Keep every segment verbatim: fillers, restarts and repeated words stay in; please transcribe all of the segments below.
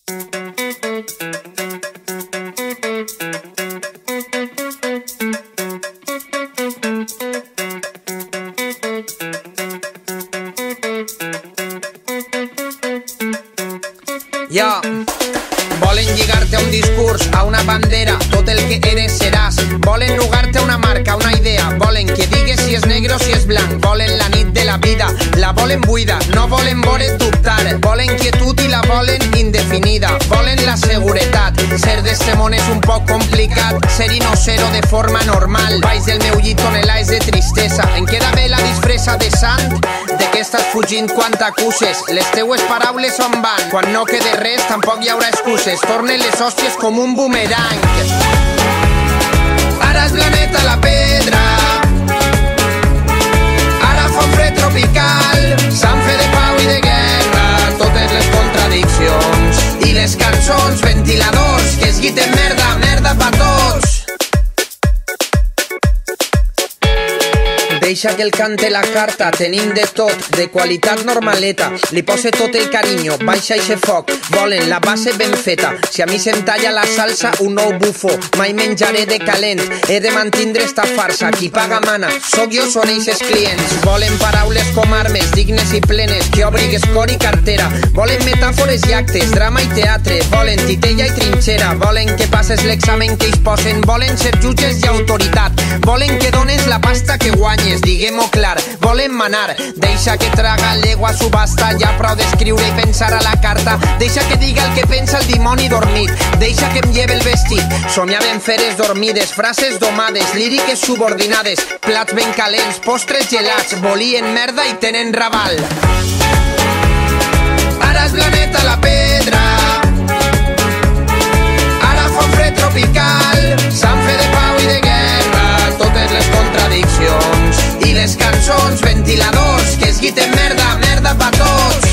Ja, volen lligar-te a un discurs, a una bandera, tot el que eres seràs. Volen nugar-te a una marca, una idea. Volen que digues si és negre o si és blanc. Volen la nit de la vida, la volen buida. No volen veure't dubtar. Volen quietud i la volen indefinida. Volen la seguretat. Ser d'este món és un poc complicat. Ser-hi no ser-ho de forma normal. Baix del meu llit tonelades de tristesa. Em queda bé la disfressa de sant. De què estàs fugint quan t'acuses? Les teues paraules on van? Quan no quede res tampoc hi haurà excuses. Tornen les hòsties com un boomerang. Ara és la neta la pedra, ara fa un fred tropical. Sant fe de pau i de guerra, totes les contradiccions. I les cançons, ventiladors, que es guiten merda, merda pa tots. Deixa que el cante la carta, tenim de tot, de qualitat normaleta. Li pose tot el carinyo, baixa eixe foc, volen la base ben feta. Si a mi se'm talla la salsa, un nou bufo, mai menjaré de calent. He de mantindre esta farsa, qui paga mana, soc jo, són eixes clients. Volen paraules com armes, dignes i plenes, que obrigues cor i cartera. Volen metàfores i actes, drama i teatre. Volen titella i trinxera, volen que passes l'examen que ells posen. Volen ser jutges i autoritat, volen que dones la pasta que guanyes. Diguem-ho clar, volen manar. Deixa que traga l'egua subhasta. Ja prou d'escriure i pensar a la carta. Deixa que diga el que pensa el dimoni dormit. Deixa que em lleve el vestit. Somiaven feres dormides, frases domades, líriques subordinades, plats ben calents, postres gelats. Volien merda i tenen raval. Ara és la neta la pedra, ara fa un fred tropical. Sant fe de pau i de guerra, totes les contradiccions. I les cançons, ventiladors, que es guiten merda, merda pa tots.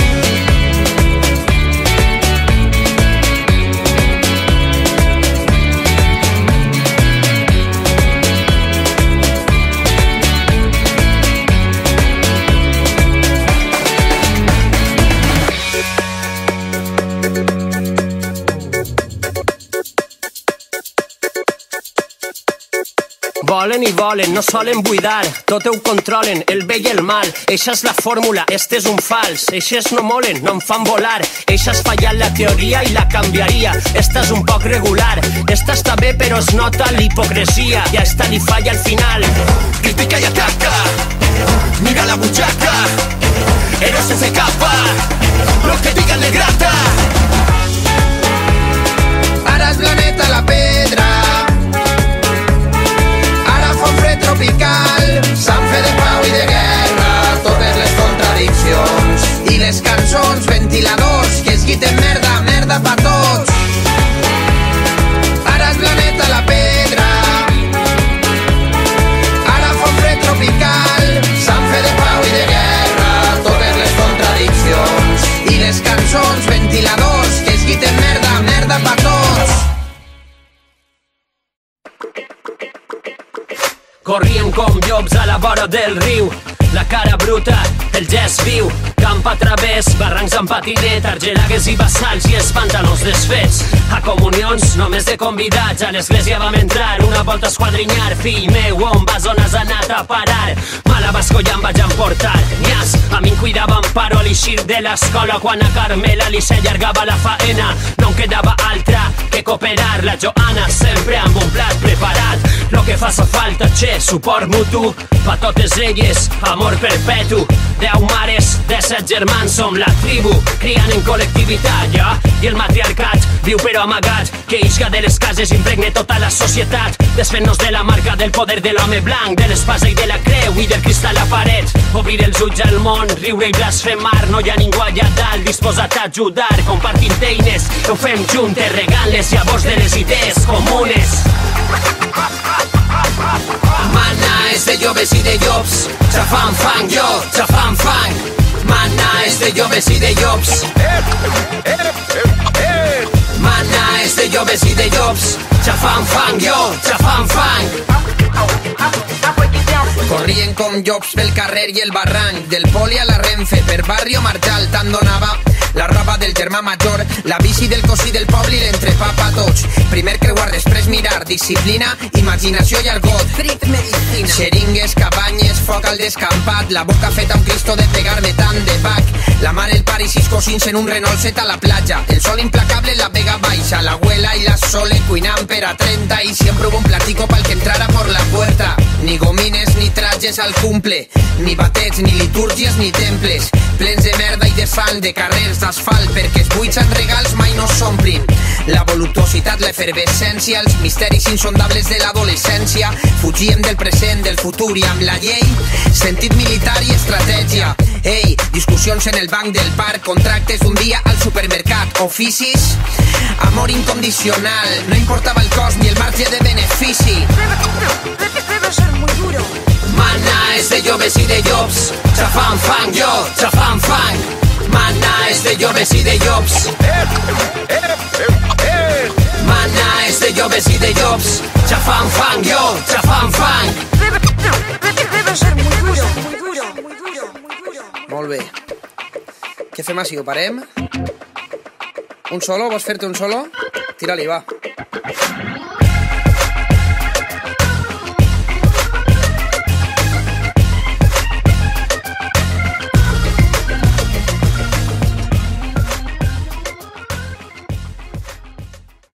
Volen i volen, no solen buidar, tot ho controlen, el bé i el mal. Eixa és la fórmula, este és un fals. Eixes no molen, no em fan volar. Eixa has fallat la teoria i la canviaria. Esta és un poc regular, esta està bé però es nota l'hipocresia. I a esta li falla al final. Critica i ataca, mira la butxaca, héroe sense capa, lo que digan le grata. Ara és la neta la pedra, tropical, Sant fe de pau i de guerra, totes les contradiccions. I les cançons, ventiladors, que es guiten merda, merda pa tots. Ara és la neta la pedra, ara fa un fred tropical. Sant fe de pau i de guerra, totes les contradiccions. I les cançons, ventiladors, que es guiten merda, merda pa tots. Corrien com llops a la vora del riu, la cara bruta, el gest viu, camp a través, barrancs amb patinet, argelagues i bassals i els pantalons desfets. A comunions, només de convidats, a l'església vam entrar, una volta a esquadrinyar. Fill meu, on vas, on has anat a parar? Mala bascolla em vaig emportar, nyas, a mi em cuidaven paro a l'eixir de l'escola, quan a Carmela li s'allargava la faena. No em quedava altra que cooperar, la Joana sempre amb un plat preparat. Lo que faça falta, che, suport mutu, pa totes elles, amor perpetu. Deu mares, de set germans, som la tribu, criant en col·lectivitat, ja? I el matriarcat viu però amagat, que isca de les cases impregne tota la societat, desfent-nos de la marca del poder de l'home blanc, de l'espasa i de la creu i del cristal a paret. Obrir els ulls al món, riure i blasfemar, no hi ha ningú allà dalt disposat a ajudar, compartint eines, ho fem juntes, regant les llavors de les idees comunes. Mana és de joves i de llops, xafant fang jo, xafant fang. Mana és de joves i de llops, mana és de joves i de llops, xafant fang jo, xafant fang. Corrien com llops pel carrer i el barranc, del poli a la Renfe, per barrio Marchal, tant donava la roba del germà major, la bici del cosí del poble i l'entrepà pa tots. Primer creuar, després mirar, disciplina, imaginació i argot. Fric medicina. Xeringues, cabanyes, foc al descampat, la boca feta un cristo de pegar-me tant de bac. La mare, el pare i sis cosins en un Renault set a la platja, el sol implacable en la Vega Baixa, la abuela y la Sole cuinant per a trenta y siempre hubo un platico pa'l que entrara por la puerta. Ni gomines ni trajes al cumple, ni batets, ni litúrgies ni temples, plens de merda i de fang, de carrers d'asfalt, perquè els buits en regals mai no s'omplin. La voluptuositat, l'efervescència, els misteris insondables de l'adolescència, fugíem del present, del futur i amb la llei, sentit militar i estratègia. Ei, discussions en el banc del parc, contractes d'un dia al supermercat, oficis, amor incondicional, no importava el cost ni el marge de benefici. Debe ser muy duro. Mana és de joves i de llops, xafant fang, jo, xafant fang. Mana és de joves i de llops. Mana és de joves i de llops, xafant fang, jo, xafant fang. Debe, debe, debe ser muy duro, muy duro, muy duro, muy duro. Molt bé. Què fem així? Ho parem? Un solo? Vols fer-te un solo? Tira-li, va.